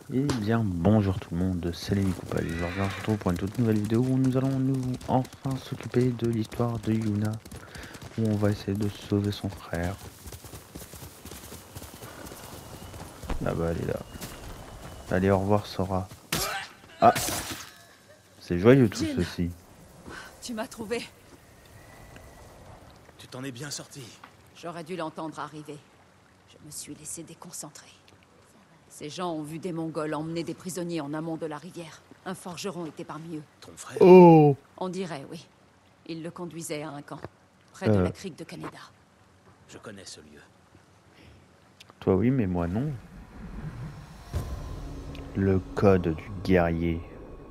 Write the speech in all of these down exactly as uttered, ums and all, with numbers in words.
Et bien bonjour tout le monde, c'est les Coupa, les Georgiens. On se retrouve pour une toute nouvelle vidéo où nous allons nous enfin s'occuper de l'histoire de Yuna, où on va essayer de sauver son frère. Là-bas, elle est là. Allez, au revoir Sora. Ah, c'est joyeux tout Jin, ceci. tu m'as trouvé. Tu t'en es bien sorti. J'aurais dû l'entendre arriver. Je me suis laissé déconcentrer. Ces gens ont vu des Mongols emmener des prisonniers en amont de la rivière. Un forgeron était parmi eux. Ton frère? Oh, On dirait, oui. Il le conduisait à un camp, près euh, de la crique de Kaneda. Je connais ce lieu. toi oui, mais moi non. Le code du guerrier.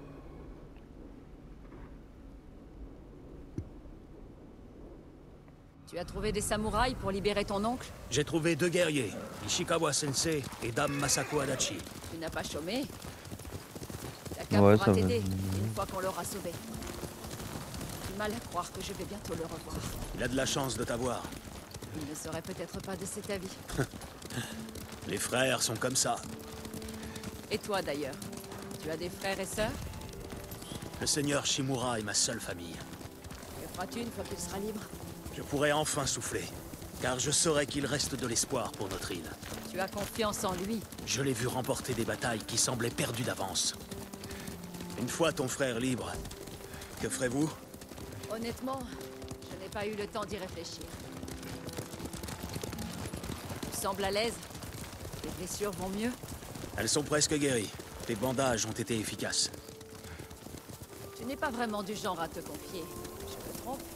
Tu as trouvé des samouraïs pour libérer ton oncle? J'ai trouvé deux guerriers, Ishikawa Sensei et Dame Masako Adachi. Tu n'as pas chômé? Taka Ouais, pourra ça va. t'aider une fois qu'on l'aura sauvé. J'ai mal à croire que je vais bientôt le revoir. Il a de la chance de t'avoir. Il ne serait peut-être pas de cet avis. Les frères sont comme ça. Et toi d'ailleurs? Tu as des frères et sœurs? Le seigneur Shimura est ma seule famille. Que feras-tu une fois qu'il sera libre? Je pourrai enfin souffler, car je saurai qu'il reste de l'espoir pour notre île. Tu as confiance en lui? Je l'ai vu remporter des batailles qui semblaient perdues d'avance. Une fois ton frère libre, que ferez-vous? Honnêtement, je n'ai pas eu le temps d'y réfléchir. Tu sembles à l'aise? Tes blessures vont mieux? Elles sont presque guéries. Tes bandages ont été efficaces. Tu n'es pas vraiment du genre à te confier. Je me trompe?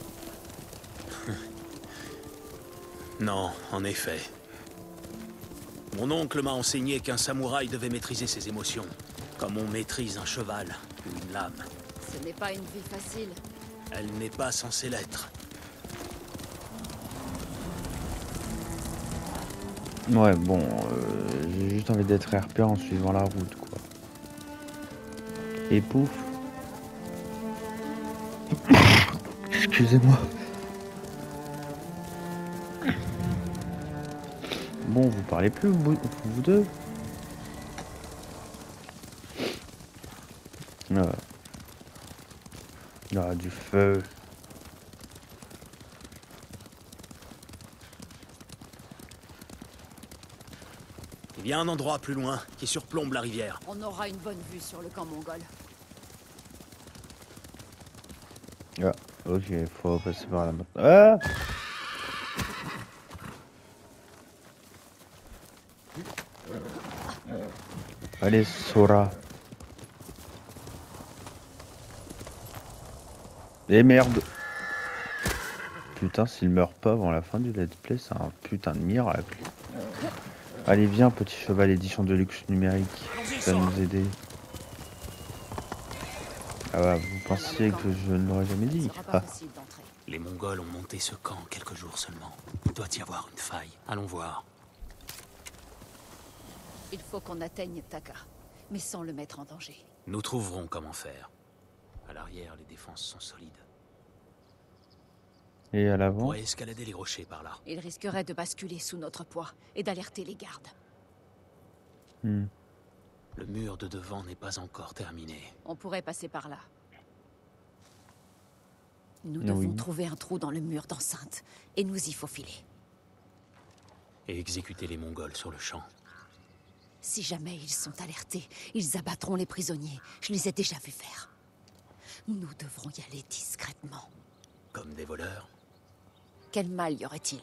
Non, en effet. Mon oncle m'a enseigné qu'un samouraï devait maîtriser ses émotions, comme on maîtrise un cheval ou une lame. Ce n'est pas une vie facile. Elle n'est pas censée l'être. Ouais, bon, euh, j'ai juste envie d'être R P en suivant la route, quoi. Et pouf. Excusez-moi. Bon, vous parlez plus, vous, vous deux? Ah. Ah, du feu. Il y a un endroit plus loin qui surplombe la rivière. On aura une bonne vue sur le camp mongol. Ah, ok, faut passer par là maintenant. Ah! Allez, Sora. Et merde. Putain, s'il meurt pas avant la fin du let's play, c'est un putain de miracle. Allez, viens, petit cheval édition de luxe numérique. Ça va nous aider. Ah bah, vous pensiez que je ne l'aurais jamais Il dit. ne sera pas Ah. facile d'entrer. Les Mongols ont monté ce camp quelques jours seulement. Il doit y avoir une faille. Allons voir. Il faut qu'on atteigne Taka, mais sans le mettre en danger. Nous trouverons comment faire. À l'arrière, les défenses sont solides. Et à On l'avant? pourrait escalader les rochers par là. Il risquerait de basculer sous notre poids et d'alerter les gardes. Hmm. Le mur de devant n'est pas encore terminé. On pourrait passer par là. Nous Oui. devons trouver un trou dans le mur d'enceinte et nous y faufiler. Et exécuter les Mongols sur le champ. Si jamais ils sont alertés, ils abattront les prisonniers. Je les ai déjà vus faire. Nous devrons y aller discrètement. Comme des voleurs. Quel mal y aurait-il?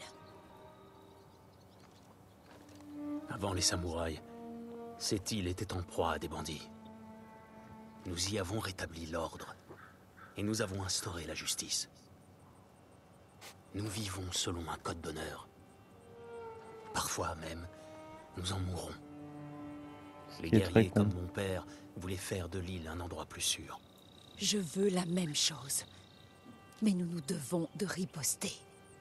Avant les samouraïs, cette île était en proie à des bandits. Nous y avons rétabli l'ordre. Et nous avons instauré la justice. Nous vivons selon un code d'honneur. Parfois même, nous en mourrons. Les qui est très guerriers con. comme mon père voulaient faire de l'île un endroit plus sûr. Je veux la même chose. Mais nous nous devons de riposter.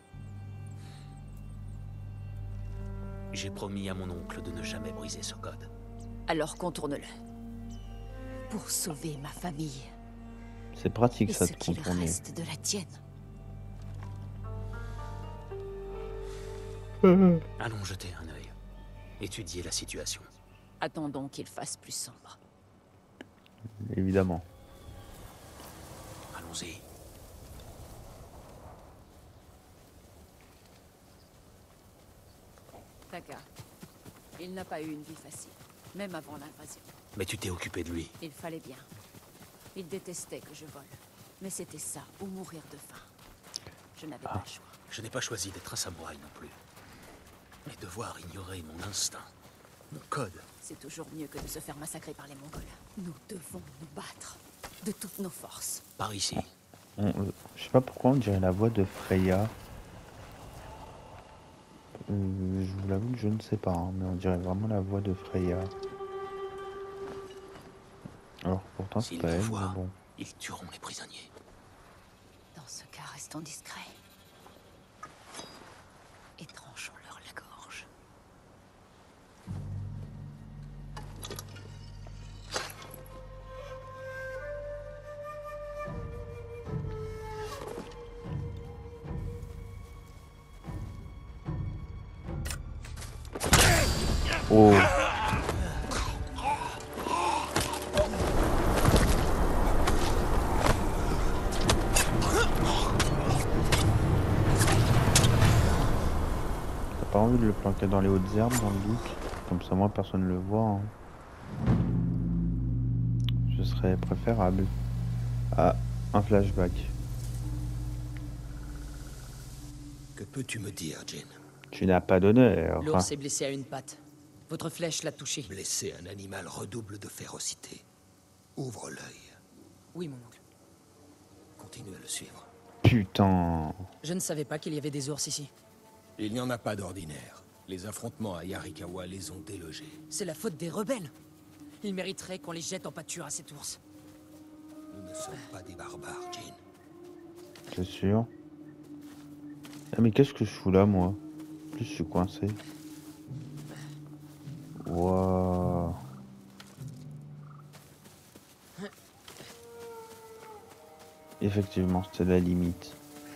J'ai promis à mon oncle de ne jamais briser ce code. Alors contourne-le. Pour sauver ma famille. C'est pratique Et ça ce de qu'il contourner. reste de la tienne. Allons jeter un œil. Étudier la situation. Attendons qu'il fasse plus sombre. Évidemment. Allons-y. Taka, il n'a pas eu une vie facile, même avant l'invasion. Mais tu t'es occupé de lui. Il fallait bien. Il détestait que je vole. Mais c'était ça, ou mourir de faim. Je n'avais Ah. pas le choix. Je n'ai pas choisi d'être un samouraï non plus. Mais devoir ignorer mon instinct, mon code. C'est toujours mieux que de se faire massacrer par les Mongols. Nous devons nous battre. De toutes nos forces. Par ici. On, euh, je sais pas pourquoi on dirait la voix de Freya. Euh, je vous l'avoue que je ne sais pas, hein, mais on dirait vraiment la voix de Freya. Alors pourtant c'est S'ils pas nous elle, voient, mais bon. ils tueront les prisonniers. Dans ce cas, restons discrets. Et tranchons-leur la gorge. Oh, t'as pas envie de le planquer dans les hautes herbes dans le doute? Comme ça moi personne ne le voit, hein. Ce serait préférable. Ah, un flashback. Que peux-tu me dire, Jin? Tu n'as pas d'honneur. L'ours est blessé à une patte. Votre flèche l'a touché. Blesser un animal redouble de férocité. Ouvre l'œil. Oui, mon oncle. Continue à le suivre. Putain. Je ne savais pas qu'il y avait des ours ici. Il n'y en a pas d'ordinaire. Les affrontements à Yarikawa les ont délogés. C'est la faute des rebelles. Ils mériteraient qu'on les jette en pâture à cet ours. Nous ne sommes pas des barbares, Jin. C'est sûr. Ah mais qu'est-ce que je fous là moi? En plus je suis coincé. Waouh. Effectivement, c'était la limite.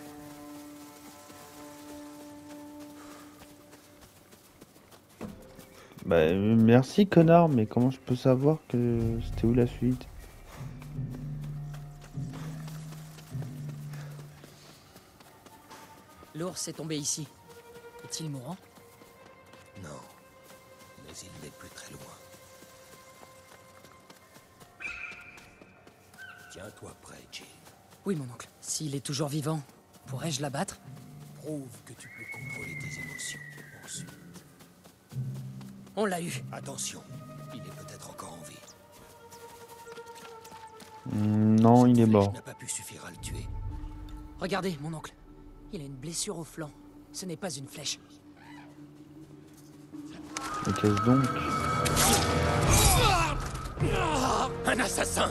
Bah euh, merci connard, mais comment je peux savoir que c'était où la suite? L'ours est tombé ici. Est-il mourant? Non. Mais il n'est plus très loin. Tiens-toi prêt, Jin. Oui, mon oncle. S'il est toujours vivant, pourrais-je l'abattre? Prouve que tu peux contrôler tes émotions. Ensuite, On l'a eu. attention. Il est peut-être encore en vie. Hmm, non, Cette il est flèche mort. n'a pas pu suffire à le tuer. Regardez, mon oncle. Il a une blessure au flanc. Ce n'est pas une flèche. Mais qu'est-ce donc? Un assassin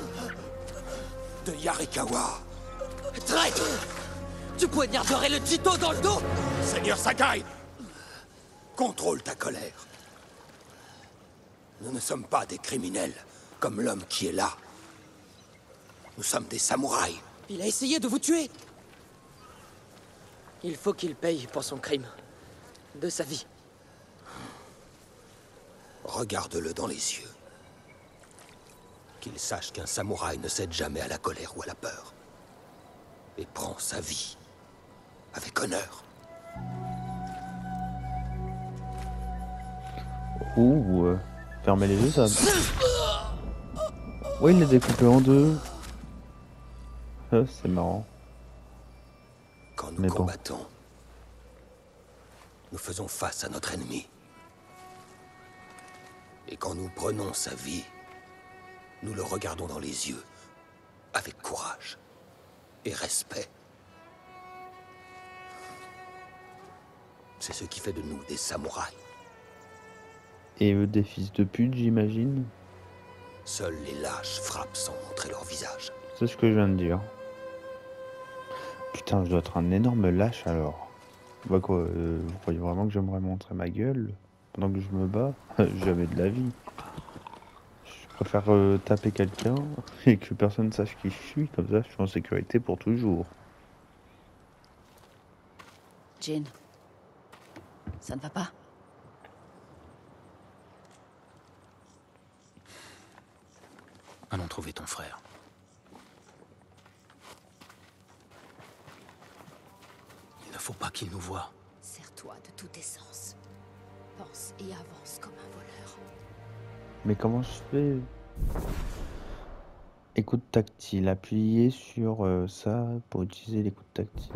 de Yarikawa. Traître! Tu poignarderais le Jito dans le dos! Seigneur Sakai, contrôle ta colère. Nous ne sommes pas des criminels, comme l'homme qui est là. Nous sommes des samouraïs. Il a essayé de vous tuer! Il faut qu'il paye pour son crime. De sa vie. Regarde-le dans les yeux. Qu'il sache qu'un samouraï ne cède jamais à la colère ou à la peur. Et prend sa vie avec honneur. Ouh, euh, fermez les yeux, ça. Ouais, il les découpé en deux. Euh, c'est marrant. Quand nous Mais bon. combattons, nous faisons face à notre ennemi. Et quand nous prenons sa vie, nous le regardons dans les yeux, avec courage et respect. C'est ce qui fait de nous des samouraïs. Et eux, des fils de pute, j'imagine. Seuls les lâches frappent sans montrer leur visage. C'est ce que je viens de dire. Putain, je dois être un énorme lâche alors. Bah quoi, euh, vous croyez vraiment que j'aimerais montrer ma gueule pendant que je me bats? Jamais de la vie. Je préfère euh, taper quelqu'un et que personne sache qui je suis, comme ça je suis en sécurité pour toujours. Jin, ça ne va pas? Allons trouver ton frère. Il ne faut pas qu'il nous voie. Sers-toi de tout essence. Pense et avance comme un voleur. Mais comment je fais? Écoute tactile. Appuyez sur euh, ça pour utiliser l'écoute tactile.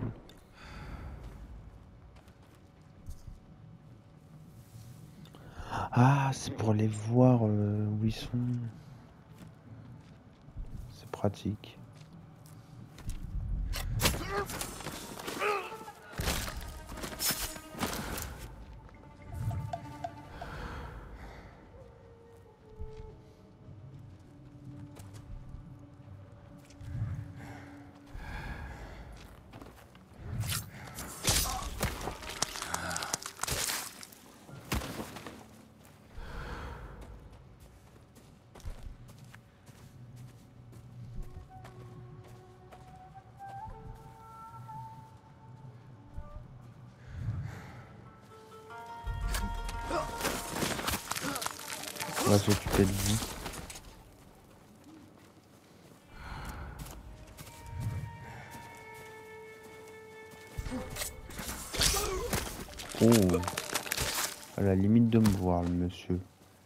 Ah, c'est pour les voir euh, où ils sont. C'est pratique. On va s'occuper de lui. Oh, à la limite de me voir, le monsieur.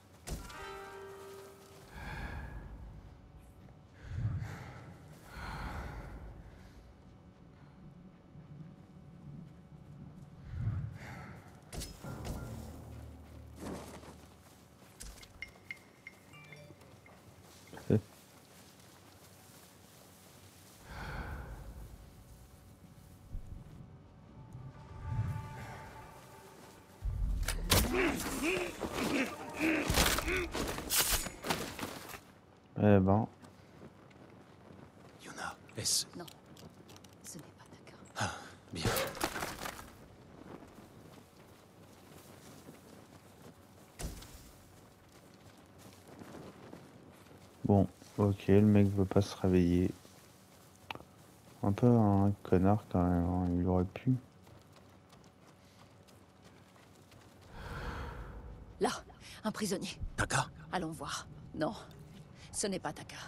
Eh ben, Yuna, est-ce... Non, ce n'est pas Taka. Ah, bien. bon, ok, le mec veut pas se réveiller. Un peu un connard quand même, hein, il aurait pu. Là, un prisonnier. Taka? Allons voir. Non, ce n'est pas Taka.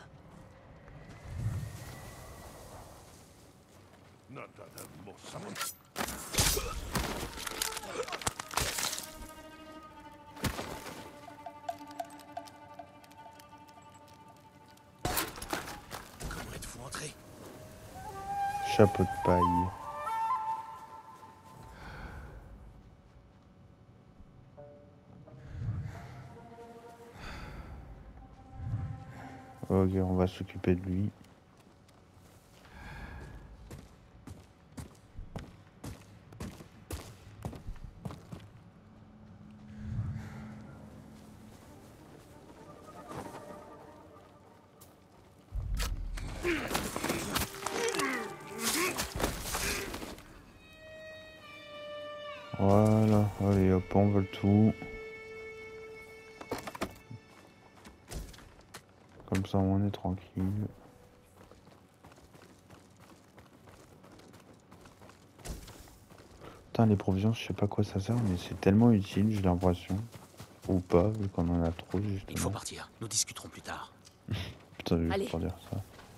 Comment êtes-vous entré? Chapeau de paille. Ok, on va s'occuper de lui. Voilà, allez hop, on vole tout. Comme ça on est tranquille. Putain, les provisions, je sais pas quoi ça sert, mais c'est tellement utile, j'ai l'impression. Ou pas, vu qu'on en a trop, Il faut justement. partir. Nous discuterons plus tard. Putain, je vais Allez. pas dire ça.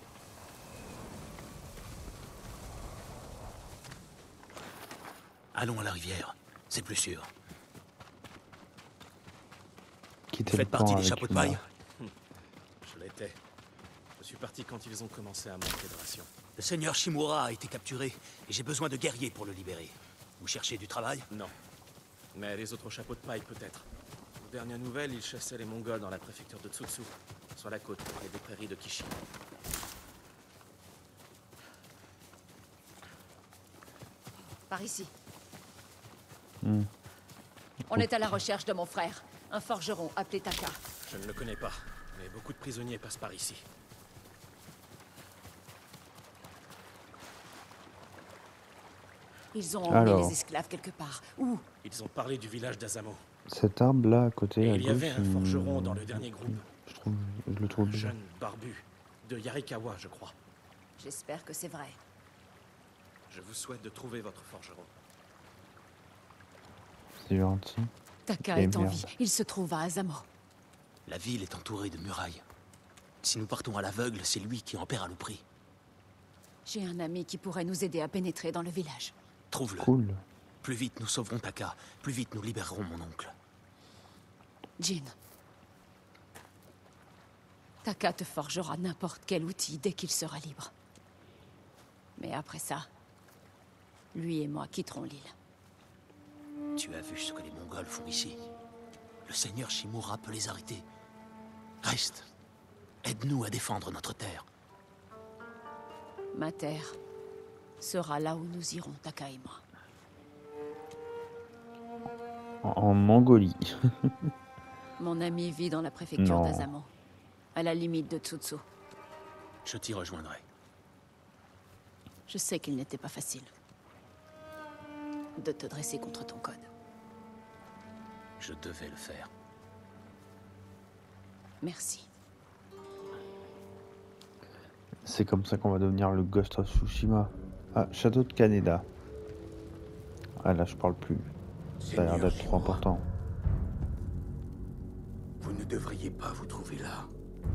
Allons à la rivière. C'est plus sûr. Quitter Vous le faites partie camp des avec chapeaux de Yuna. paille? Je l'étais. Je suis parti quand ils ont commencé à manquer de rations. Le seigneur Shimura a été capturé et j'ai besoin de guerriers pour le libérer. Vous cherchez du travail? Non. Mais les autres chapeaux de paille, peut-être. Aux dernières nouvelles, ils chassaient les Mongols dans la préfecture de Tsutsu, sur la côte et des prairies de Kishi. Par ici. Hmm. On est à la recherche de mon frère, un forgeron appelé Taka. Je ne le connais pas, mais beaucoup de prisonniers passent par ici. Ils ont emmené Alors. les esclaves quelque part. Où? Ils ont parlé du village d'Azamo. Cet arbre là à côté, Et à il y gauche, avait un il- forgeron dans le dernier groupe. Je trouve, je le trouve Un bien. jeune barbu, de Yarikawa, je crois. J'espère que c'est vrai. Je vous souhaite de trouver votre forgeron. C'est gentil. Taka Et est en merde. vie. Il se trouve à Azamo. La ville est entourée de murailles. Si nous partons à l'aveugle, c'est lui qui en paiera le prix. J'ai un ami qui pourrait nous aider à pénétrer dans le village. Trouve-le. Cool. Plus vite nous sauverons Taka, plus vite nous libérerons mon oncle. Jin. Taka te forgera n'importe quel outil dès qu'il sera libre. Mais après ça, lui et moi quitterons l'île. Tu as vu ce que les Mongols font ici. Le seigneur Shimura peut les arrêter. Reste. Aide-nous à défendre notre terre. Ma terre sera là où nous irons, Taka et moi. En, en Mongolie. Mon ami vit dans la préfecture Non. d'Azamo, à la limite de Tsutsu. Je t'y rejoindrai. Je sais qu'il n'était pas facile de te dresser contre ton code. Je devais le faire. Merci. C'est comme ça qu'on va devenir le Ghost of Tsushima. Ah, château de Kaneda. Ah là, je parle plus. Ça a l'air d'être trop important. Vous ne devriez pas vous trouver là.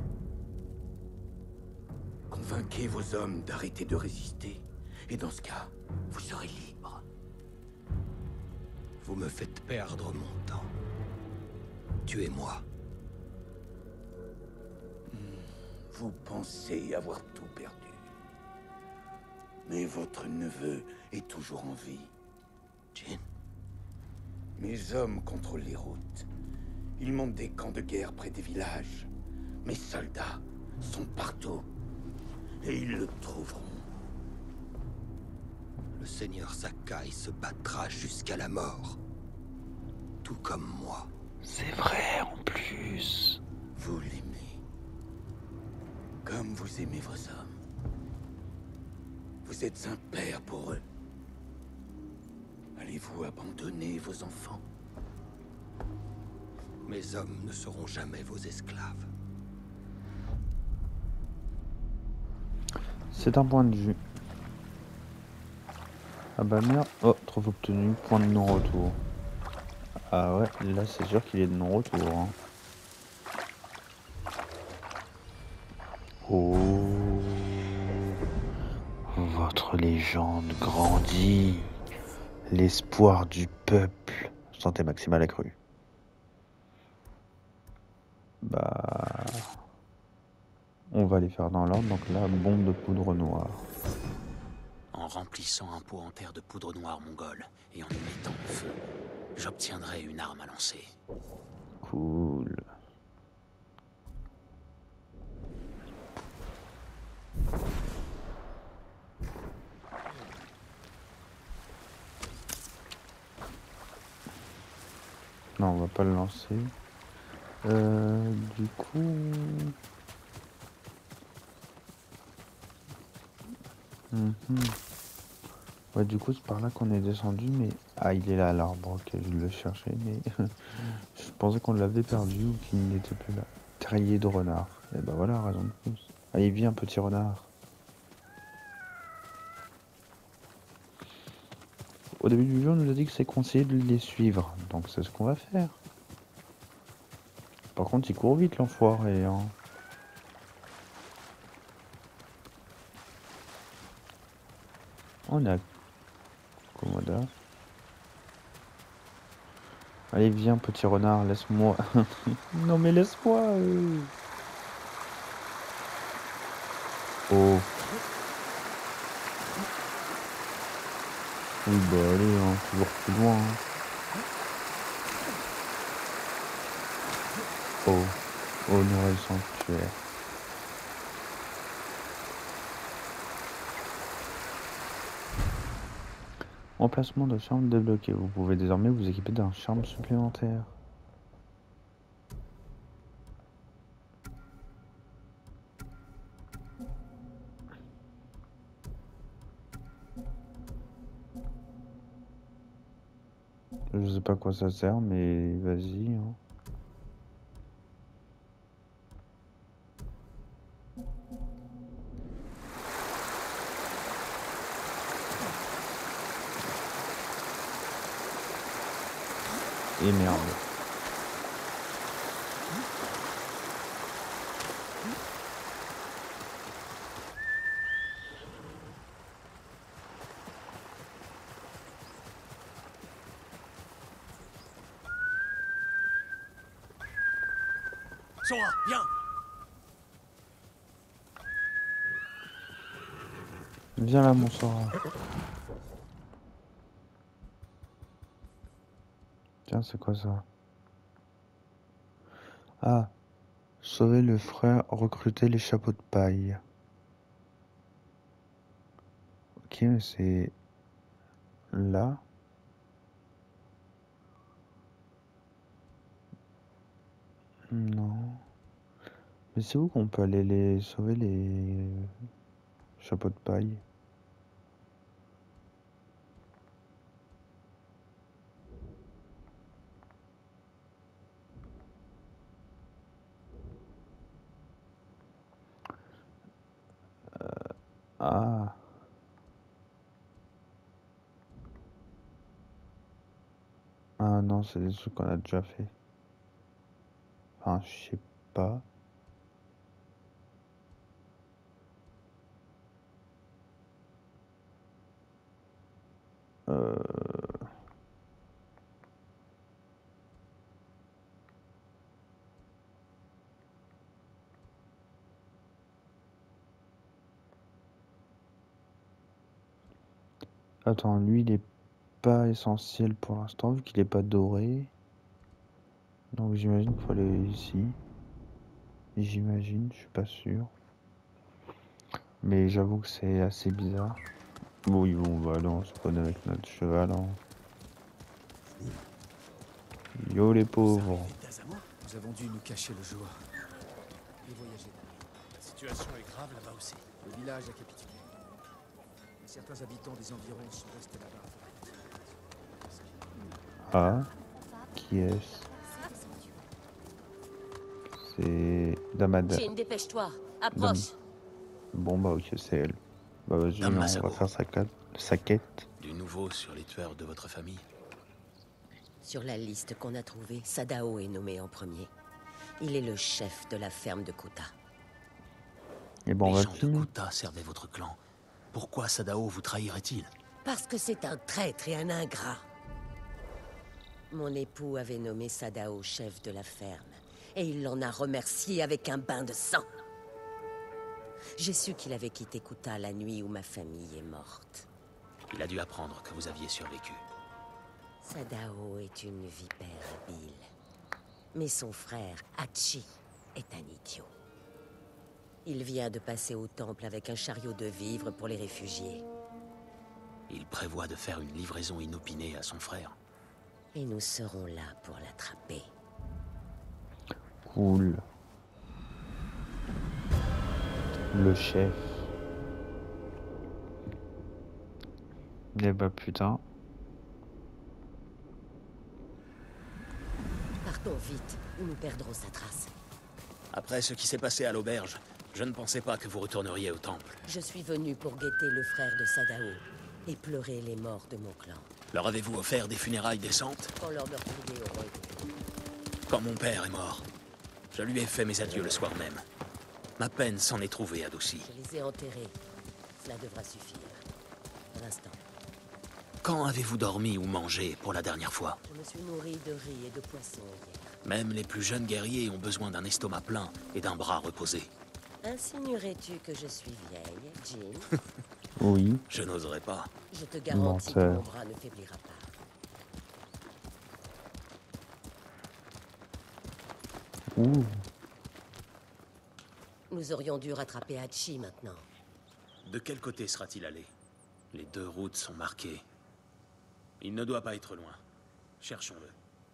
Convainquez vos hommes d'arrêter de résister. Et dans ce cas, vous serez libre. Vous me faites perdre mon temps. Tuez-moi. Vous pensez avoir tout perdu. Mais votre neveu est toujours en vie. Jin, Mes hommes contrôlent les routes. Ils montent des camps de guerre près des villages. Mes soldats sont partout. Et ils le trouveront. Le seigneur Sakai se battra jusqu'à la mort. Tout comme moi. C'est vrai en plus. Vous l'aimez. Comme vous aimez vos hommes. Vous êtes un père pour eux. Allez-vous abandonner vos enfants? Mes hommes ne seront jamais vos esclaves. C'est un point de vue. Ah bah merde. Oh, trop obtenu. Point de non-retour. Ah ouais, là c'est sûr qu'il est de non-retour. Hein. Oh. Votre légende grandit. L'espoir du peuple. Santé maximale accrue. Bah... On va les faire dans l'ordre, donc là, bombe de poudre noire. en remplissant un pot en terre de poudre noire mongole et en y mettant le feu, j'obtiendrai une arme à lancer. Cool. Non, on va pas le lancer. Euh, du coup... Mhm. Ouais, du coup, c'est par là qu'on est descendu, mais... Ah, il est là, l'arbre. Ok, je le cherchais, mais... je pensais qu'on l'avait perdu ou qu'il n'était plus là. Terrier de renard. Et ben voilà, raison de plus. Allez, viens, petit renard. Au début du jeu, on nous a dit que c'est conseillé de les suivre. Donc c'est ce qu'on va faire. Par contre, il court vite, l'enfoiré. Hein. On a... Commodore. Allez, viens, petit renard, laisse-moi. Non, mais laisse-moi. Euh... Oh. Oui, bah allez, hein, toujours plus loin. Hein. Oh. Honorer le sanctuaire. Emplacement de charme débloqué. Vous pouvez désormais vous équiper d'un charme supplémentaire. Je sais pas à quoi ça sert, mais vas-y. Hein. Et merde. Sora, viens. Viens là, mon Sora. Tiens, c'est quoi ça? Ah, sauver le frère, recruter les chapeaux de paille. Ok, mais c'est là. Non. Mais c'est où qu'on peut aller les sauver les chapeaux de paille? Ah. Ah non, c'est des trucs qu'on a déjà fait. Enfin, je sais pas. Euh... Attends, lui, il est pas essentiel pour l'instant, vu qu'il est pas doré. Donc j'imagine qu'il faut aller ici. J'imagine, je suis pas sûr. Mais j'avoue que c'est assez bizarre. Bon, oui, bon, bah non, on se spawn avec notre cheval. Hein. Yo les pauvres. Nous avons dû nous cacher le jour et voyager derrière. La situation est grave là-bas aussi. Le village a capitulé. Et certains habitants des environs sont restés là-bas. Ah, qui est-ce? C'est Damada. Jin, dépêche-toi. Approche. Bon bah ok, c'est elle. Bah vas-y, Dame on va Masako. faire sa, quête- sa quête. Du nouveau sur les tueurs de votre famille? Sur la liste qu'on a trouvée, Sadao est nommé en premier. Il est le chef de la ferme de Kota. Et bon, on va Les gens de finir. Kota servaient votre clan. Pourquoi Sadao vous trahirait-il? Parce que c'est un traître et un ingrat. Mon époux avait nommé Sadao chef de la ferme. Et il l'en a remercié avec un bain de sang. J'ai su qu'il avait quitté Kota la nuit où ma famille est morte. Il a dû apprendre que vous aviez survécu. Sadao est une vipère habile. Mais son frère, Hachi, est un idiot. Il vient de passer au temple avec un chariot de vivres pour les réfugiés. Il prévoit de faire une livraison inopinée à son frère. Et nous serons là pour l'attraper. Cool. Le chef. Eh bah putain. Partons vite, ou nous perdrons sa trace. Après ce qui s'est passé à l'auberge, je ne pensais pas que vous retourneriez au temple. Je suis venu pour guetter le frère de Sadao et pleurer les morts de mon clan. Leur avez-vous offert des funérailles décentes? Quand leurs meurtriers auront été... Quand mon père est mort, je lui ai fait mes adieux le soir même. Ma peine s'en est trouvée adoucie. Je les ai enterrés. Cela devra suffire. Pour l'instant. Quand avez-vous dormi ou mangé pour la dernière fois? Je me suis nourri de riz et de poisson hier. Même les plus jeunes guerriers ont besoin d'un estomac plein et d'un bras reposé. Insinuerais-tu que je suis vieille, Jin? Oui. Je n'oserais pas. Je te garantis que Menteur. mon bras ne faiblira pas. Ouh. Nous aurions dû rattraper Hachi maintenant. De quel côté sera-t-il allé? Les deux routes sont marquées. Il ne doit pas être loin. Cherchons-le.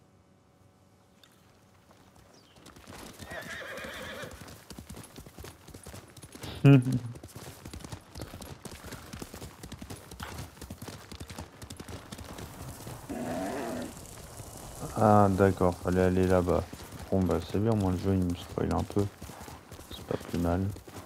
Ah d'accord, fallait aller là-bas. Bon bah c'est bien, moi le jeu il me spoil un peu. C'est pas plus mal.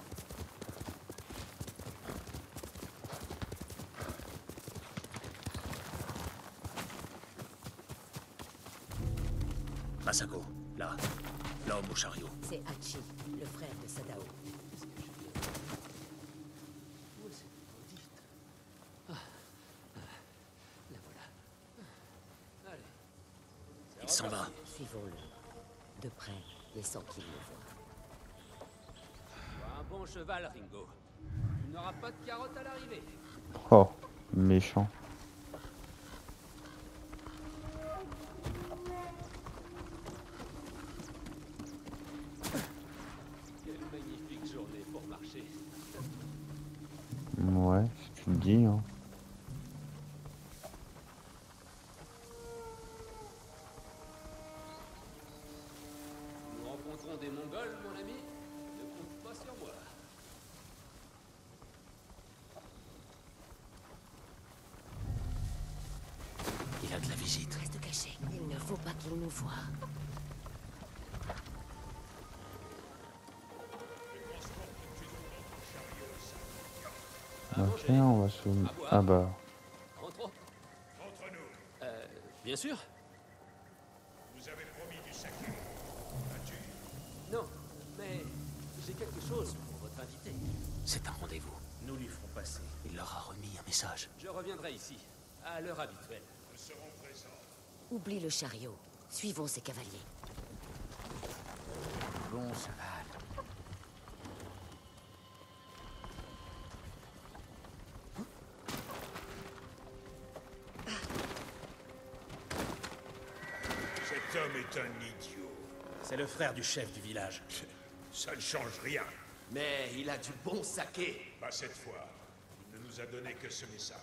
Masako, là. L'homme au chariot. C'est Hachi, le frère de Sadao. La voilà. Allez. Il s'en va. Suivons-le. De près. mais sans qu'il le voie. Un bon cheval, Ringo. Tu n'auras pas de carotte à l'arrivée. Oh, méchant. Quelle magnifique journée pour marcher. Ouais, si tu le dis, hein. Nous rencontrons des Mongols, mon ami. Ne compte pas sur moi. Il a de la visite. Reste caché. Il ne faut pas qu'il nous voie. Ok, on va se... Ah bah... Rentrons. Euh, bien sûr. Vous avez promis du saké. As-tu? Non, mais j'ai quelque chose pour votre invité. C'est un rendez-vous. Nous lui ferons passer. Il leur a remis un message. Je reviendrai ici, à l'heure habituelle. Nous serons présents. Oublie le chariot. Suivons ces cavaliers. Bon cheval. Cet homme est un idiot. C'est le frère du chef du village. Ça ne change rien. Mais il a du bon saké. Pas cette fois. Il ne nous a donné que ce message.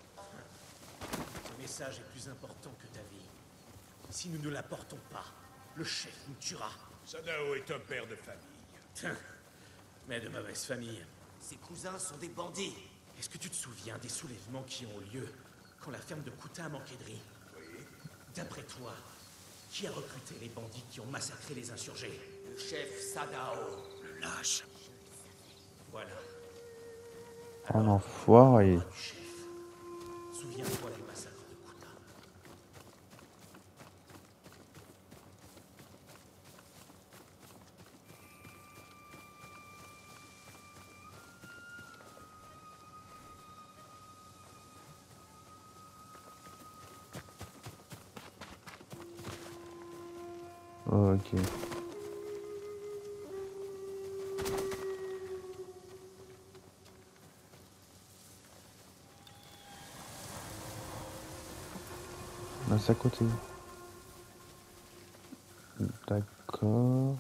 Ce message est plus important que ta vie. Si nous ne l'apportons pas, le chef nous tuera. Sadao est un père de famille. Mais de mauvaise famille. Ses cousins sont des bandits. Est-ce que tu te souviens des soulèvements qui ont lieu quand la ferme de Kuta a manqué de riz? Oui. D'après toi, qui a recruté les bandits qui ont massacré les insurgés? Le chef Sadao. Le lâche. Voilà. Un enfoiré. Du chef. Souviens-toi du massacre de Kuta. Ok. Là, c'est à côté. D'accord.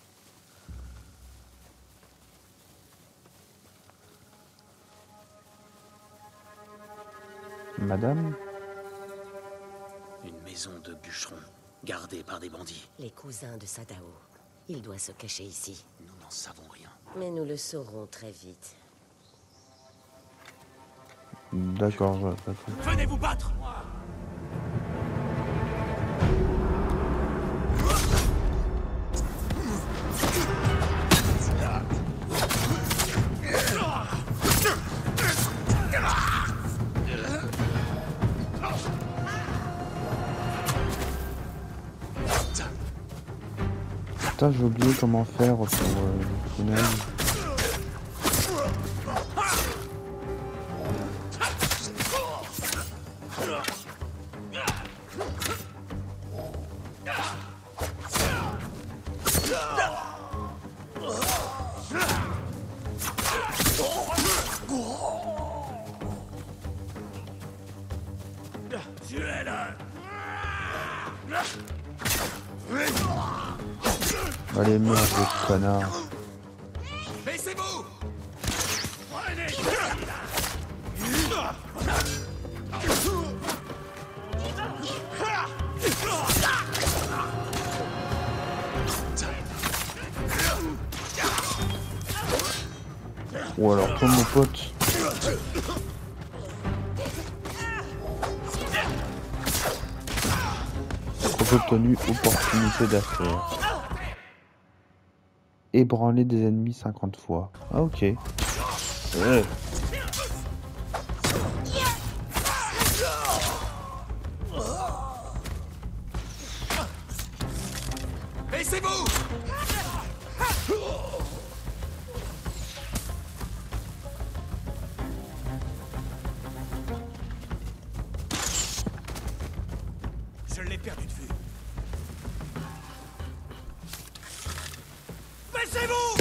Madame? Une maison de bûcheron, gardée par des bandits. Les cousins de Sadao. Il doit se cacher ici. Nous n'en savons rien. Mais nous le saurons très vite. D'accord, je- d'accord. Venez vous battre! Putain, j'ai oublié comment faire pour euh, le tunnel. Allez, merde, de connard. Baissez-vous! Ou alors, comme mon pote. Trop obtenu, opportunité d'affaire. Ébranler des ennemis cinquante fois. Ah, ok. Ouais. Baissez-vous! Je l'ai perdu de vue. Dépêchez-vous!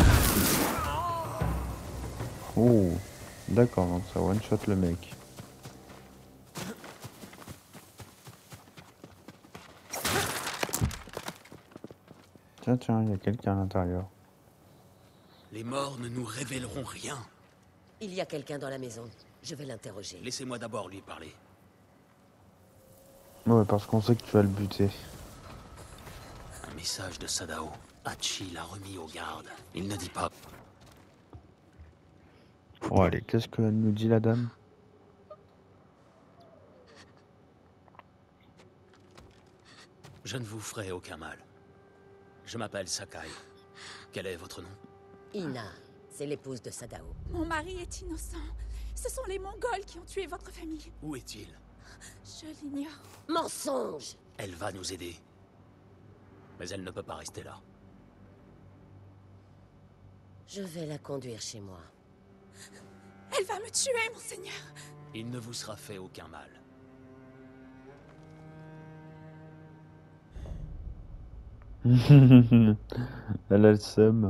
Oh, d'accord, donc ça one-shot le mec. Tiens, tiens, il y a quelqu'un à l'intérieur. Les morts ne nous révéleront rien. Il y a quelqu'un dans la maison. Je vais l'interroger. Laissez-moi d'abord lui parler. Ouais, parce qu'on sait que tu vas le buter. Un message de Sadao. Hachi l'a remis aux gardes. Il ne dit pas. Bon, allez, qu'est-ce qu'elle nous dit, la dame? Je ne vous ferai aucun mal. Je m'appelle Sakai. Quel est votre nom? Ina, c'est l'épouse de Sadao. Mon mari est innocent. Ce sont les Mongols qui ont tué votre famille. Où est-il? Je l'ignore. Mensonge! Elle va nous aider. Mais elle ne peut pas rester là. Je vais la conduire chez moi. Elle va me tuer, monseigneur. Il ne vous sera fait aucun mal. Elle a le seum.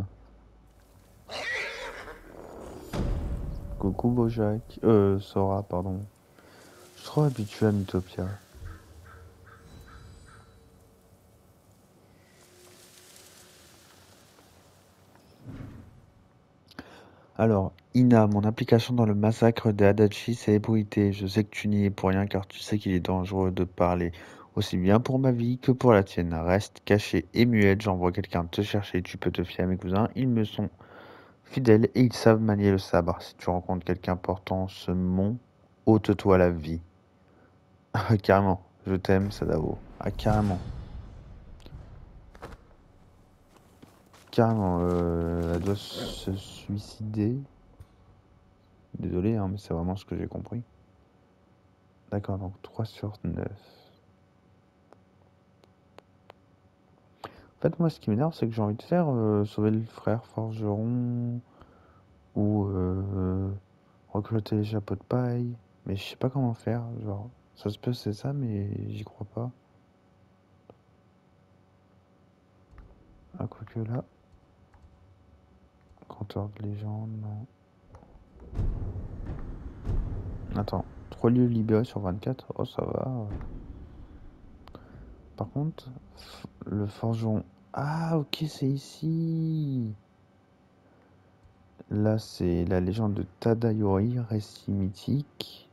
Coucou Bojack. Euh, Sora, pardon. Je suis trop habitué à Mythopia. Alors, Ina, mon implication dans le massacre des Adachi s'est ébruitée. Je sais que tu n'y es pour rien car tu sais qu'il est dangereux de parler. Aussi bien pour ma vie que pour la tienne. Reste caché et muette, j'envoie quelqu'un te chercher. Tu peux te fier à mes cousins, ils me sont fidèles et ils savent manier le sabre. Si tu rencontres quelqu'un portant ce mont, ôte-toi la vie. Ah, carrément, je t'aime, Sadao. Ah, carrément. Carrément, euh, elle doit se suicider. Désolé, hein, mais c'est vraiment ce que j'ai compris. D'accord, donc trois sur neuf. En fait, moi, ce qui m'énerve, c'est que j'ai envie de faire euh, sauver le frère forgeron ou euh, recruter les chapeaux de paille. Mais je sais pas comment faire. Genre, ça se peut, c'est ça, mais j'y crois pas. Ah, quoique là. Conteur de légende, non. Attends, trois lieux libérés sur vingt-quatre. Oh, ça va. Par contre, le forgeron. Ah, ok, c'est ici. Là, c'est la légende de Tadayori, récit mythique.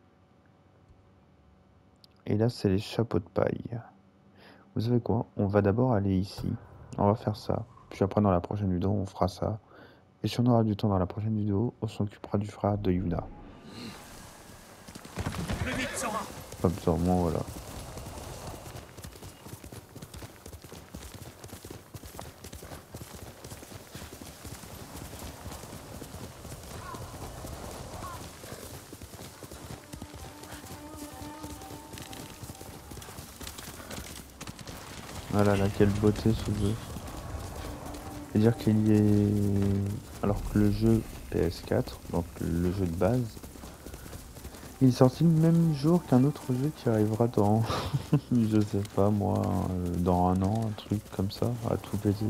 Et là, c'est les chapeaux de paille. Vous savez quoi? On va d'abord aller ici. On va faire ça. Puis après, dans la prochaine vidéo, on fera ça. Et si on aura du temps dans la prochaine vidéo, on s'occupera du frère de Yuna. Comme ça, au moins, voilà. Voilà, là, quelle beauté ce jeu. C'est-à-dire qu'il y est... Alors que le jeu P S quatre, donc le jeu de base, il est sorti le même jour qu'un autre jeu qui arrivera dans... je sais pas moi, dans un an, un truc comme ça, à tout péter.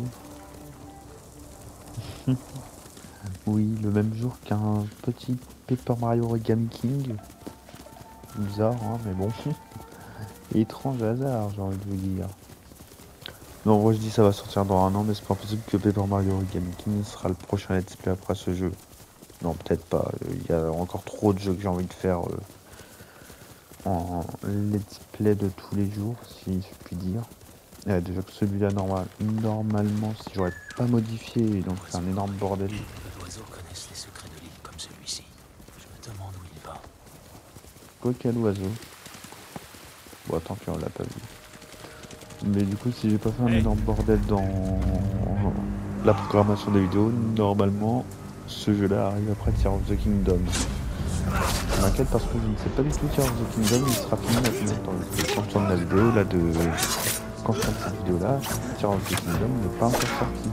Oui, le même jour qu'un petit Paper Mario Origami King. Bizarre, hein, mais bon. Étrange hasard, j'ai envie de vous dire. Non, en vrai, je dis ça va sortir dans un an, mais c'est pas possible que Paper Mario Origami King sera le prochain let's play après ce jeu. Non, peut-être pas. Il y a encore trop de jeux que j'ai envie de faire euh, en let's play de tous les jours, si je puis dire. Euh, déjà que celui-là, normal, normalement, si j'aurais pas modifié, donc c'est un énorme bordel. Les oiseaux connaissent les secrets de l'île comme celui-ci. Je me demande où il va. Quoi qu'à l'oiseau. Bon, tant pis, on l'a pas vu. Mais du coup, si j'ai pas fait un énorme bordel dans la programmation des vidéos, normalement, ce jeu-là arrive après Tears of the Kingdom. Je m'inquiète parce que je ne sais pas du tout Tears of the Kingdom, il sera fini à combien de temps. Quand je tourne la vidéo, là, de... Quand je tourne cette vidéo-là, Tears of the Kingdom n'est pas encore sorti.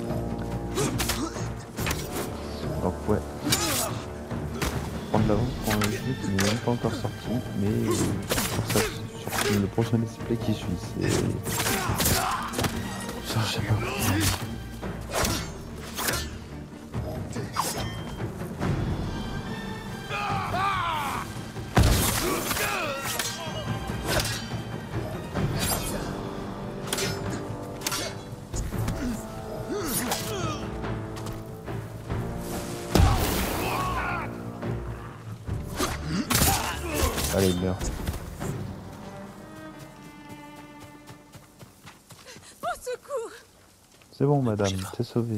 Donc ouais. Prendre l'avance pour un jeu qui n'est même pas encore sorti, mais pour ça, sur le prochain display qui suit, c'est... Ça, je sais pas. Allez, meurs. Au secours! C'est bon, madame, t'es sauvée.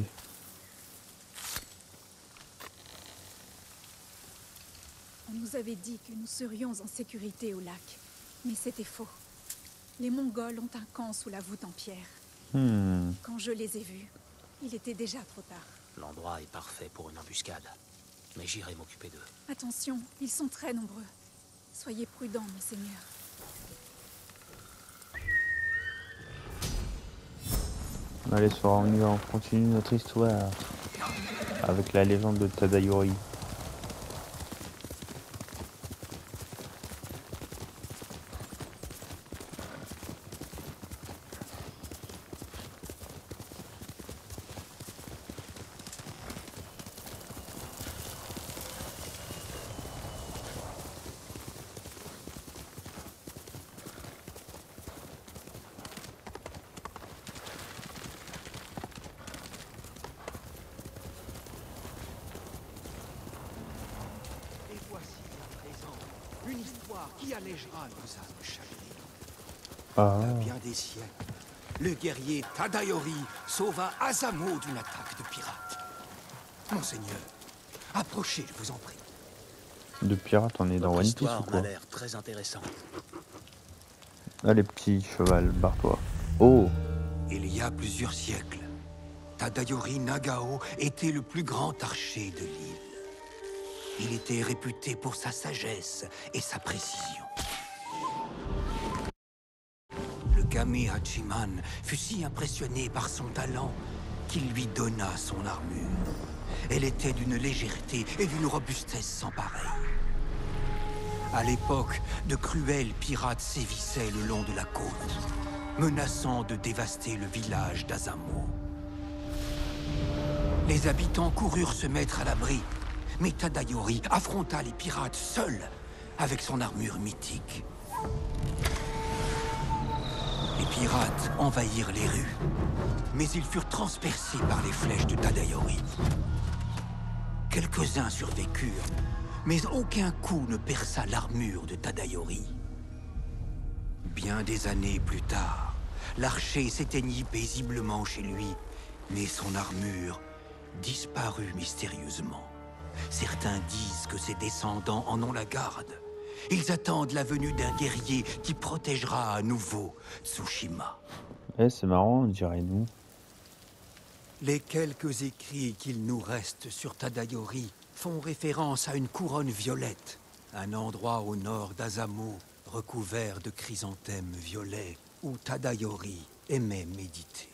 On nous avait dit que nous serions en sécurité au lac, mais c'était faux. Les Mongols ont un camp sous la voûte en pierre. Hmm. Quand je les ai vus, il était déjà trop tard. L'endroit est parfait pour une embuscade. Mais j'irai m'occuper d'eux. Attention, ils sont très nombreux. Soyez prudents, monseigneur. Allez, soir, on y va, on continue notre histoire. Avec la légende de Tadayori. Une histoire qui allégera nos âmes chavirées. Ah. Il y a bien des siècles, le guerrier Tadayori sauva Azamo d'une attaque de pirates. Monseigneur, approchez, je vous en prie. De pirate, on est dans One Piece ou quoi? A l'air très intéressant. Allez, petit cheval, barre-toi. Oh! Il y a plusieurs siècles, Tadayori Nagao était le plus grand archer de l'île. Il était réputé pour sa sagesse et sa précision. Le Kame Hachiman fut si impressionné par son talent qu'il lui donna son armure. Elle était d'une légèreté et d'une robustesse sans pareille. À l'époque, de cruels pirates sévissaient le long de la côte, menaçant de dévaster le village d'Azamo. Les habitants coururent se mettre à l'abri, mais Tadayori affronta les pirates seul, avec son armure mythique. Les pirates envahirent les rues, mais ils furent transpercés par les flèches de Tadayori. Quelques-uns survécurent, mais aucun coup ne perça l'armure de Tadayori. Bien des années plus tard, l'archer s'éteignit paisiblement chez lui, mais son armure disparut mystérieusement. Certains disent que ses descendants en ont la garde. Ils attendent la venue d'un guerrier qui protégera à nouveau Tsushima. Eh, c'est marrant, on dirait nous. Les quelques écrits qu'il nous reste sur Tadayori font référence à une couronne violette, un endroit au nord d'Azamo, recouvert de chrysanthèmes violets, où Tadayori aimait méditer.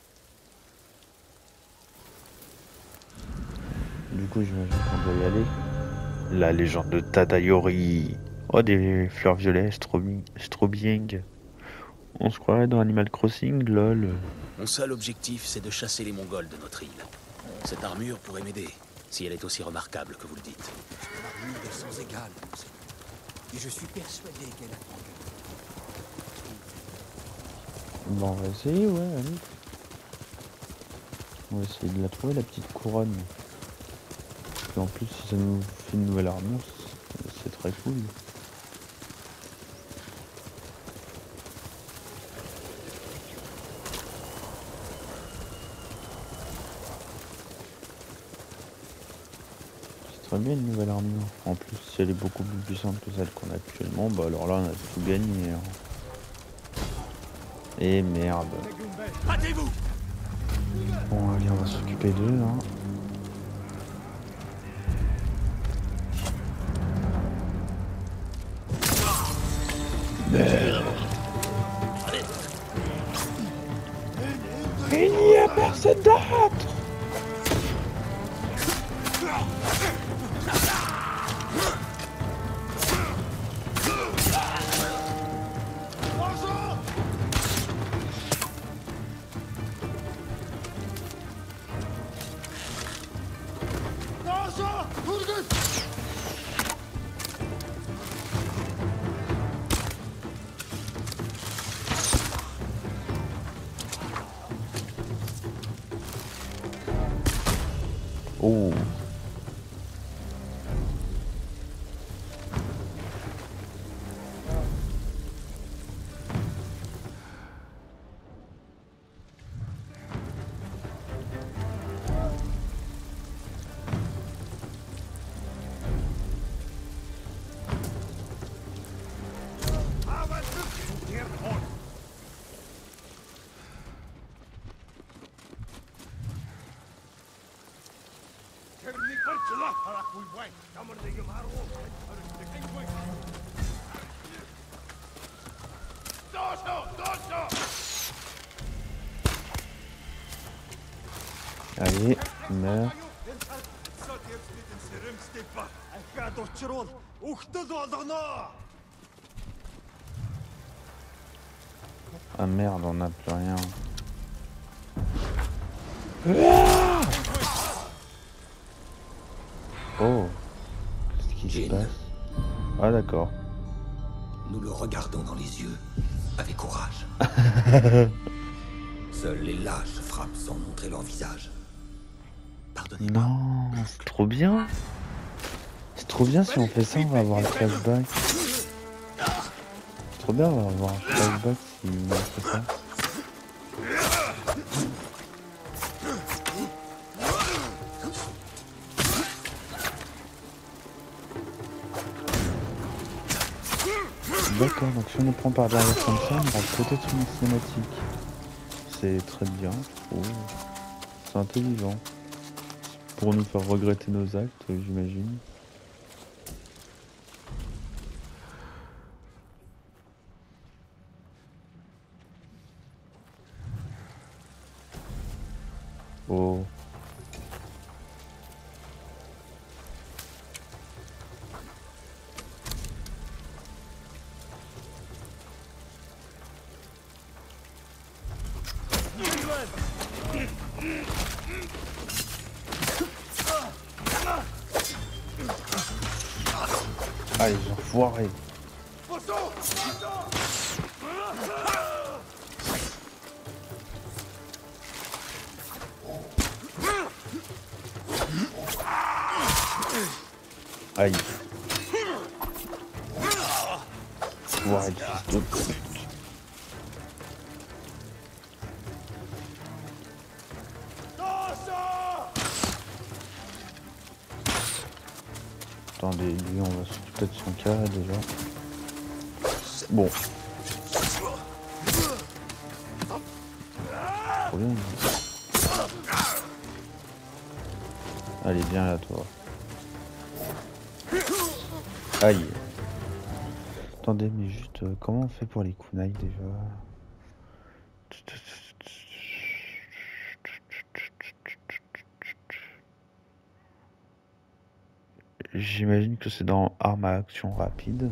Du coup, j'imagine qu'on doit y aller. La légende de Tadayori. Oh, des fleurs violettes, strobi... strobing. On se croirait dans Animal Crossing, lol. Mon seul objectif, c'est de chasser les Mongols de notre île. Cette armure pourrait m'aider, si elle est aussi remarquable que vous le dites. L'armure est sans égale, et je suis persuadé qu'elle attend. Bon, on va essayer, ouais, allez. On va essayer de la trouver, la petite couronne. Et en plus, si ça nous fait une nouvelle armure, c'est très cool. C'est très bien une nouvelle armure. En plus, si elle est beaucoup plus puissante que celle qu'on a actuellement, bah alors là, on a tout gagné. Hein. Et merde. Battez-vous! Bon, allez, on va s'occuper d'eux, hein. Merde. Il n'y a personne d'autre. Oh. Allez, meurs. Ah merde, on n'a plus rien. Oh, qu'est-ce qui se passe? Ah d'accord. Nous le regardons dans les yeux, avec courage. Seuls les lâches frappent sans montrer leur visage. Pardonnez-moi. Non, c'est trop bien. C'est trop bien si on fait ça, on va avoir le flashback. C'est trop bien, on va avoir un flashback si on fait ça. D'accord, donc si on nous prend par derrière comme ça, on aura peut-être une cinématique. C'est très bien, je trouve. C'est intelligent. Pour nous faire regretter nos actes, j'imagine. Oh. Allez, j'ai enfoiré. Aïe. Ouais, fils de pute. Attendez, lui on va s'occuper de son cas déjà. Bon. Trop bien. Allez, viens là toi. Aïe. Attendez, mais juste, euh, comment on fait pour les kunai déjà? J'imagine que c'est dans arme à action rapide.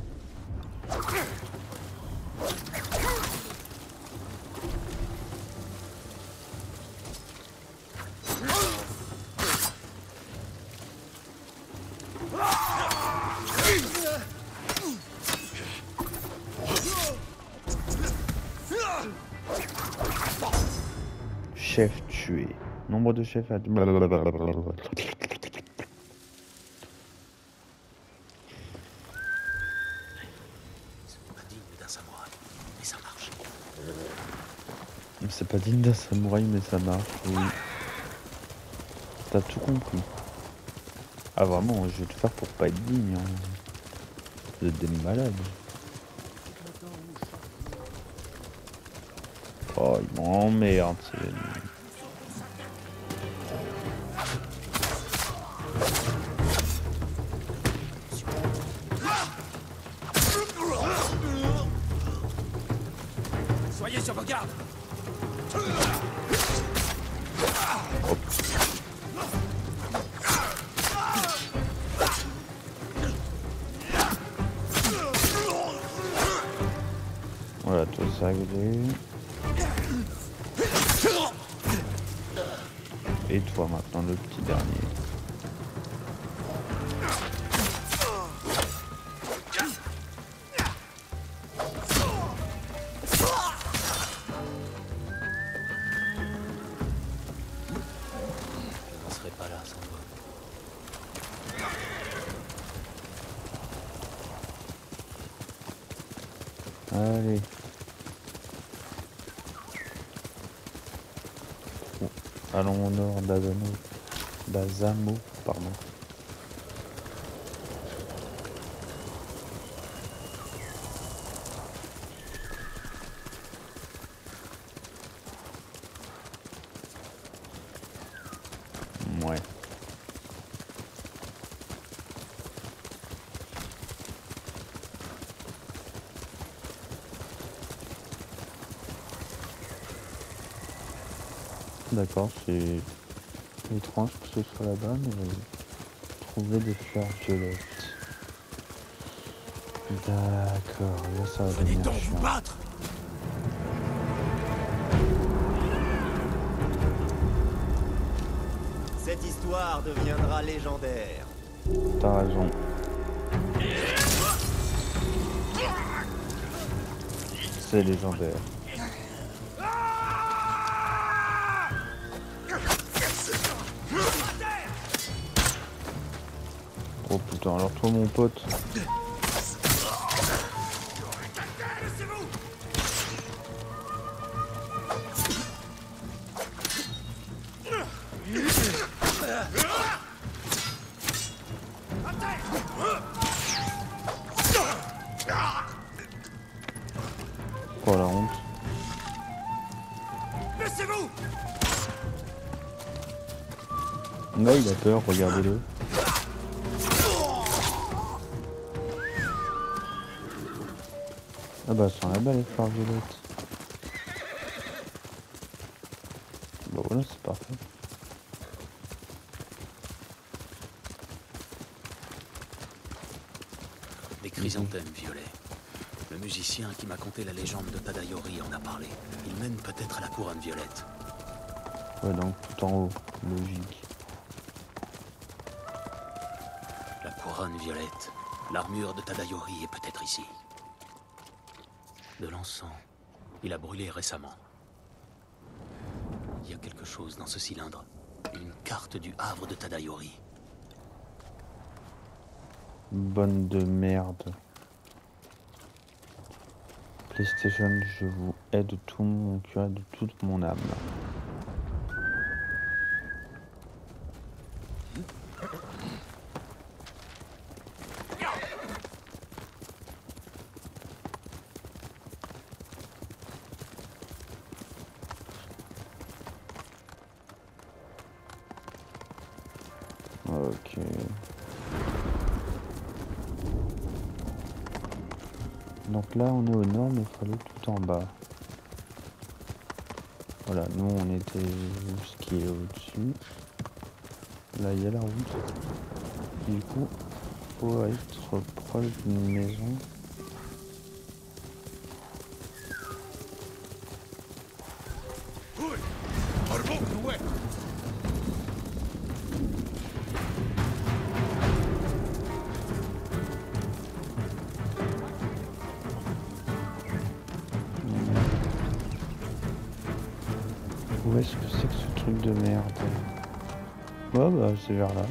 Chef tué. Nombre de chefs à... C'est pas digne d'un samouraï, mais ça marche, oui. T'as tout compris. Ah vraiment, je vais tout faire pour pas être digne. Hein. Vous êtes des malades. Oh, il m'emmerde. Soyez sur vos gardes. Voilà, tout ça réglé. Et toi maintenant, le petit dernier. On serait pas là sans toi. Allez. Oh. Allons au nord d'Azamo. D'Azamo, pardon. Ouais. D'accord, c'est étrange que ce soit là-bas, mais trouver des fleurs violettes. D'accord, là ça va Venez devenir donc vous chiant. battre. Cette histoire deviendra légendaire. T'as raison. C'est légendaire. Oh putain, alors toi mon pote. Oh la honte. Laissez-vous. Là il a peur, regardez-le. Ah bah ça en a bas les fleurs violettes. Bon voilà c'est parfait. Les chrysanthèmes violets. Le musicien qui m'a conté la légende de Tadayori en a parlé. Il mène peut-être à la couronne violette. Ouais donc tout en haut, logique. La couronne violette. L'armure de Tadayori est peut-être ici. De l'encens. Il a brûlé récemment. Il y a quelque chose dans ce cylindre. Une carte du havre de Tadayori. Bonne de merde. PlayStation, je vous aide de tout mon cœur, de toute mon âme. Ok. Donc là on est au nord mais il faut aller tout en bas. Voilà, nous on était ce qui est au-dessus. Là il y a la route. Du coup, faut être proche d'une maison. Où est-ce que c'est que ce truc de merde? Oh bah c'est vers là.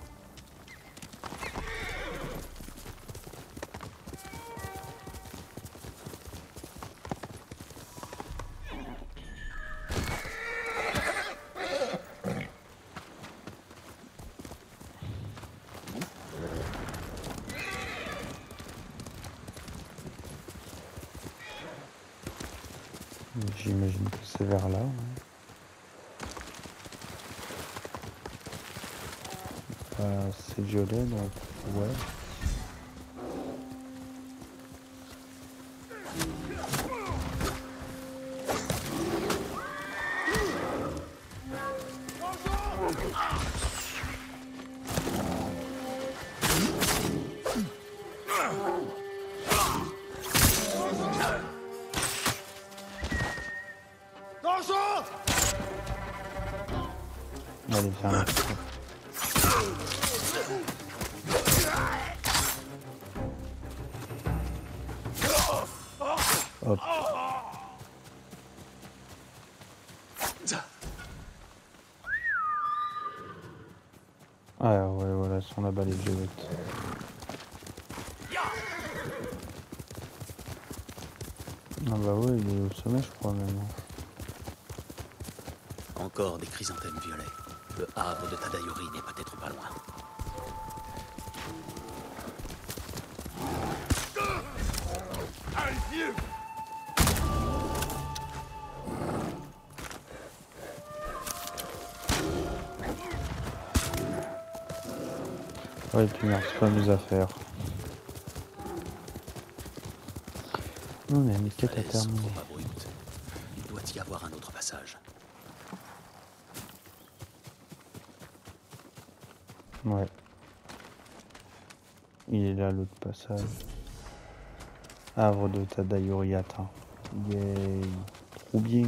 J'imagine que c'est vers là. Ouais. Euh, c'est violet donc ouais. Allez, viens là. Hop. Ah ouais, voilà, sont là-bas les violettes. Ah bah ouais, il est au sommet je crois même. Encore des chrysanthèmes violets. Le havre de Tadayori n'est peut-être pas loin. Ouais, et puis merci pas mes affaires. On a une quête à terminer. Il doit y avoir un autre passage. Ouais. Il est là l'autre passage. Havre de Tadayori atteint. Yay. Trop bien.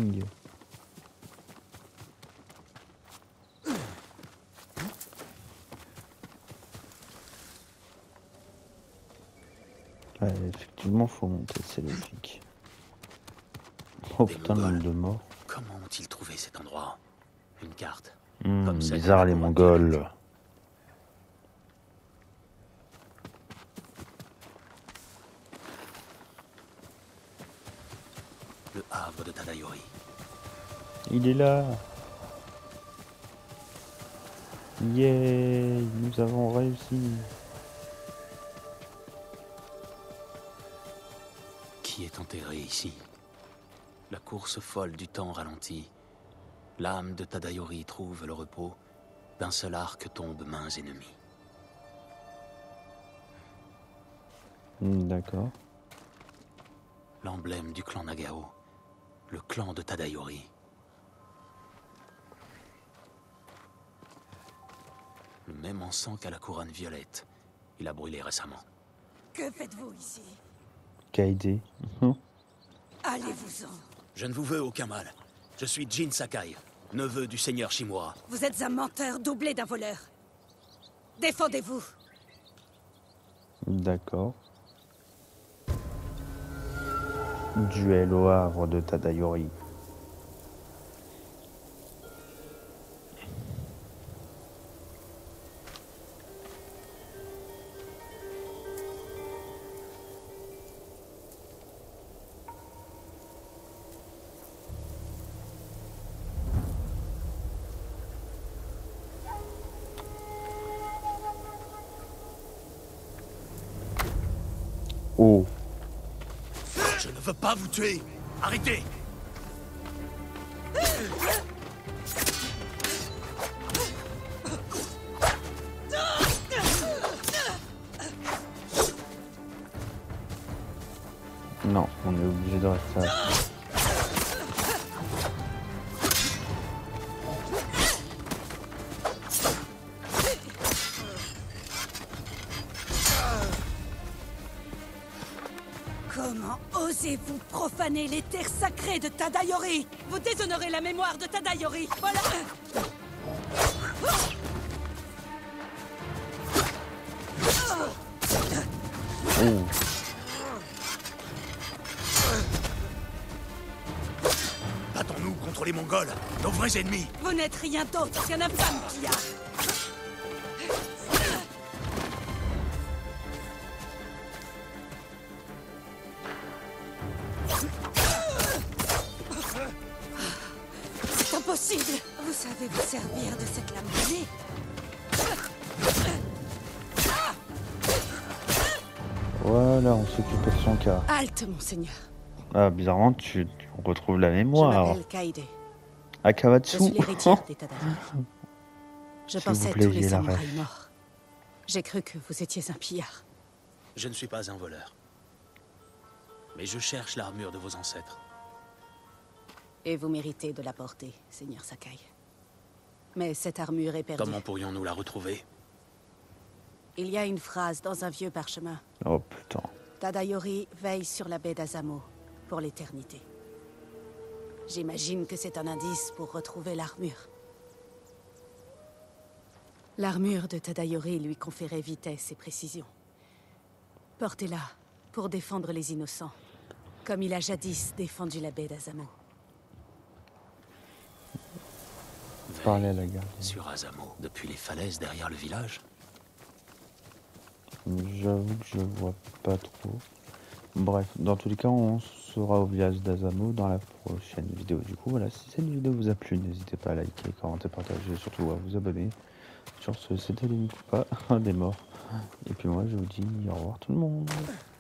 Ouais, effectivement, faut monter, c'est logique. Oh Des putain, le Mongols. nombre de morts. Comment ont-ils trouvé cet endroit? Une carte. Hmm, Comme celle de bizarre la les couronne Mongols. violette. Le havre de Tadayori. Il est là. Yay, nous avons réussi. Qui est enterré ici? La course folle du temps ralentit. L'âme de Tadayori trouve le repos. D'un seul arc tombent mains ennemies. Hmm, d'accord. L'emblème du clan Nagao. Le clan de Tadayori. Le même encens qu'à la couronne violette. Il a brûlé récemment. Que faites-vous ici? Kaede. Allez-vous-en. Je ne vous veux aucun mal. Je suis Jin Sakai, neveu du seigneur Shimura. Vous êtes un menteur doublé d'un voleur. Défendez-vous. D'accord. Duel au havre de Tadayori. Oh. Je ne veux pas vous tuer. Arrêtez. Non, on est obligé de rester là. Comment osez-vous profaner les terres sacrées de Tadayori? Vous déshonorez la mémoire de Tadayori. Voilà. Oh. Battons-nous contre les Mongols, nos vrais ennemis. Vous n'êtes rien d'autre qu'un infâme pillard. C'est impossible. Vous savez vous servir de cette lame brûlée? Voilà, on s'occupe de son cas. Halte, monseigneur. Ah, bizarrement, tu, tu retrouves la Je mémoire. m'appelle Kaede. Akamatsu. Je suis l'héritière des Tadayori. Je S'il pensais vous plaît, tous les ayez la samouraïs ref. morts. J'ai cru que vous étiez un pillard. Je ne suis pas un voleur. Mais je cherche l'armure de vos ancêtres. Et vous méritez de la porter, seigneur Sakai. Mais cette armure est perdue. Comment pourrions-nous la retrouver? Il y a une phrase dans un vieux parchemin. Oh putain. Tadayori veille sur la baie d'Azamo pour l'éternité. J'imagine que c'est un indice pour retrouver l'armure. L'armure de Tadayori lui conférait vitesse et précision. Portez-la pour défendre les innocents, comme il a jadis défendu la baie d'Azamo. Parlez à la garde. Sur Azamo, depuis les falaises derrière le village. J'avoue que je vois pas trop. Bref, dans tous les cas, on sera au village d'Azamo dans la prochaine vidéo. Du coup, voilà, si cette vidéo vous a plu, n'hésitez pas à liker, commenter, partager, et surtout à vous abonner. Sur ce, c'était Lenny Koopa, un des morts. Et puis moi, je vous dis au revoir tout le monde.